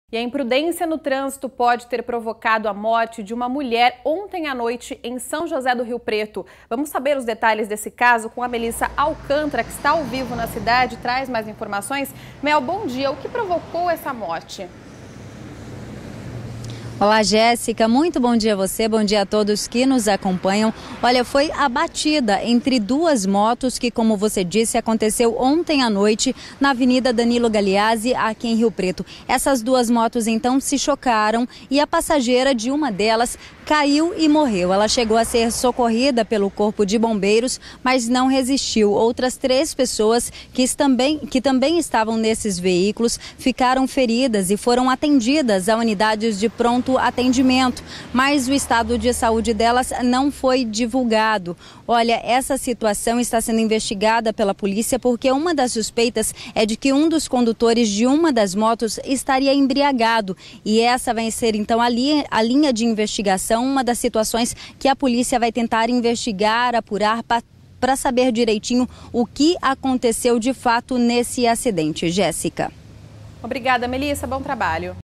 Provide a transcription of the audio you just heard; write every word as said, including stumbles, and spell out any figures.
E a imprudência no trânsito pode ter provocado a morte de uma mulher ontem à noite em São José do Rio Preto. Vamos saber os detalhes desse caso com a Melissa Alcântara, que está ao vivo na cidade, traz mais informações. Mel, bom dia. O que provocou essa morte? Olá, Jéssica. Muito bom dia a você, bom dia a todos que nos acompanham. Olha, foi a batida entre duas motos que, como você disse, aconteceu ontem à noite na Avenida Danilo Galeazzi, aqui em Rio Preto. Essas duas motos, então, se chocaram e a passageira de uma delas caiu e morreu. Ela chegou a ser socorrida pelo Corpo de Bombeiros, mas não resistiu. Outras três pessoas que também, que também estavam nesses veículos ficaram feridas e foram atendidas a unidades de pronto atendimento, mas o estado de saúde delas não foi divulgado. Olha, essa situação está sendo investigada pela polícia porque uma das suspeitas é de que um dos condutores de uma das motos estaria embriagado, e essa vai ser então a linha, a linha de investigação, uma das situações que a polícia vai tentar investigar, apurar para saber direitinho o que aconteceu de fato nesse acidente. Jéssica. Obrigada, Melissa. Bom trabalho.